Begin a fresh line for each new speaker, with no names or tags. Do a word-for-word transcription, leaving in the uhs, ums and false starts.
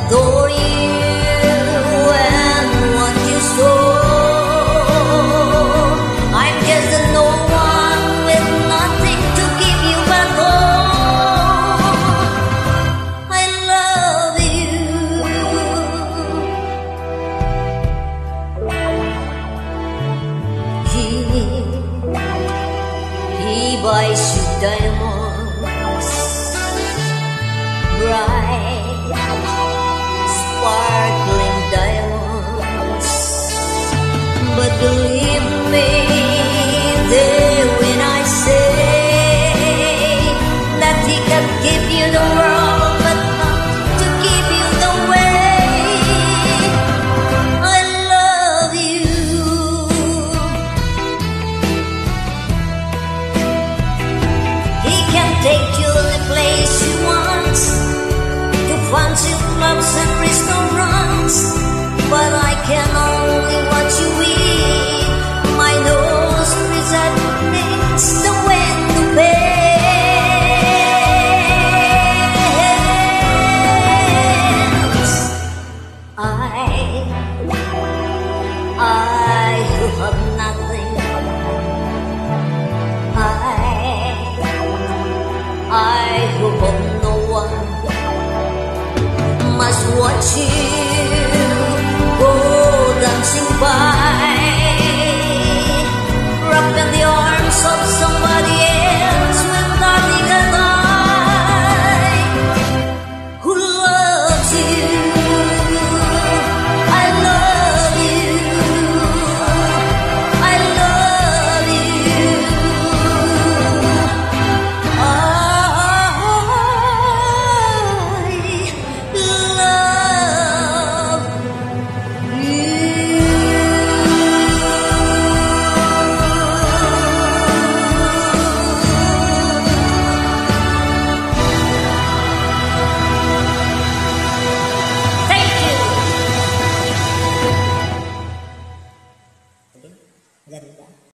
adore you and want you so. I'm just a no one with nothing to give you back home. I love you. He, he buys you diamonds, bright, sparkling diamonds. But believe me, there when I say that he can give you the world, but not to give you the way. I love you. He can take you the place you want, to fancy clubs and restaurants, but I can only watch you eat. My nose resembles the wind to bends. I, I who have nothing, I, I who have no one, must watch you